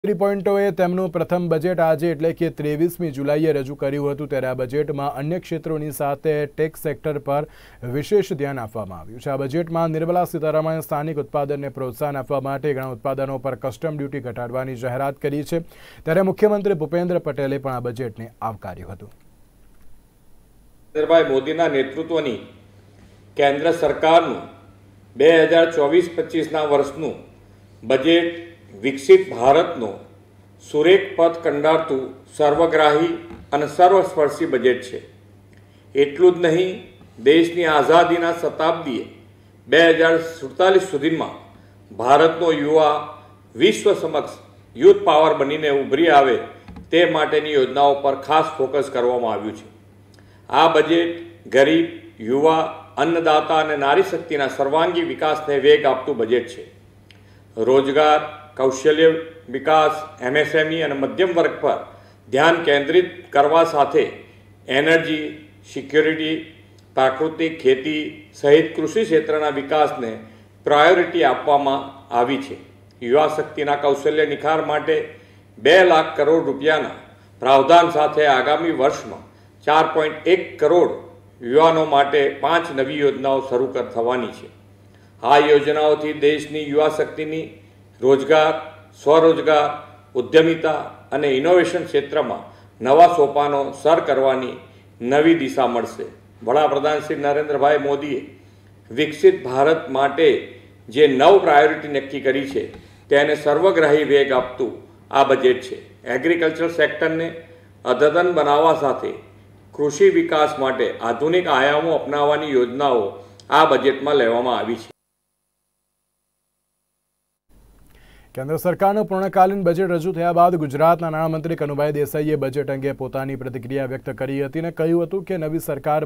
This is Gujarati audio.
પોઈન્ટોએ તેમનું પ્રથમ બજેટ આજે એટલે કે 23મી જુલાઈએ રજૂ કર્યું હતું ત્યારે આ બજેટમાં અન્ય ક્ષેત્રોની સાથે ટેક્સ સેક્ટર પર વિશેષ ધ્યાન આપવામાં આવ્યું છે। આ બજેટમાં નિર્મલા સીતારમણે સ્થાનિક ઉત્પાદનને પ્રોત્સાહન આપવા માટે ઘણા ઉત્પાદનો પર કસ્ટમ ડ્યુટી ઘટાડવાની જાહેરાત કરી છે ત્યારે મુખ્યમંત્રી ભૂપેન્દ્ર પટેલે પણ આ બજેટને આવકાર્યું હતું। નરેન્દ્રભાઈ મોદીના નેતૃત્વની કેન્દ્ર સરકારનું 2024-25ના વર્ષનું બજેટ વિકસિત ભારતનો સુરેખ પથ કંડારતું સર્વગ્રાહી અને સર્વસ્પર્શી બજેટ છે। એટલું જ નહીં, દેશની આઝાદીના શતાબ્દીએ 2047 સુધીમાં ભારતનો યુવા વિશ્વ સમક્ષ યુથ પાવર બનીને ઉભરી આવે તે માટેની યોજનાઓ પર ખાસ ફોકસ કરવામાં આવ્યું છે। આ બજેટ ગરીબ, યુવા, અન્નદાતા અને નારી શક્તિના સર્વાંગી વિકાસને વેગ આપતું બજેટ છે। રોજગાર, કૌશલ્ય વિકાસ, MSME અને મધ્યમ વર્ગ પર ધ્યાન કેન્દ્રિત કરવા સાથે એનર્જી, સિક્યોરિટી, પ્રાકૃતિક ખેતી સહિત કૃષિ ક્ષેત્રના વિકાસને પ્રાયોરિટી આપવામાં આવી છે। યુવા શક્તિના કૌશલ્ય નિખાર માટે 2 લાખ કરોડ રૂપિયાના પ્રાવધાન સાથે આગામી વર્ષમાં 4.1 કરોડ યુવાનો માટે 5 નવી યોજનાઓ શરૂ થવાની છે। આ યોજનાઓથી દેશની યુવા શક્તિની રોજગાર, સ્વરોજગાર, ઉદ્યમિતા અને ઇનોવેશન ક્ષેત્રમાં નવા સોપાનો સર કરવાની નવી દિશા મળશે। વડાપ્રધાન શ્રી નરેન્દ્રભાઈ મોદીએ વિકસિત ભારત માટે જે 9 પ્રાયોરિટી નક્કી કરી છે તેને સર્વગ્રાહી વેગ આપતું આ બજેટ છે। એગ્રીકલ્ચર સેક્ટરને અદ્યતન બનાવવા સાથે કૃષિ વિકાસ માટે આધુનિક આયામો અપનાવવાની યોજનાઓ આ બજેટમાં લેવામાં આવી છે। કેન્દ્ર સરકારનું પૂર્ણકાલીન બજેટ રજૂ થયા બાદ ગુજરાતના નાણામંત્રી કનુભાઈ દેસાઈએ બજેટ અંગે પોતાની પ્રતિક્રિયા વ્યક્ત કરી હતી અને કહ્યું હતું કે નવી સરકાર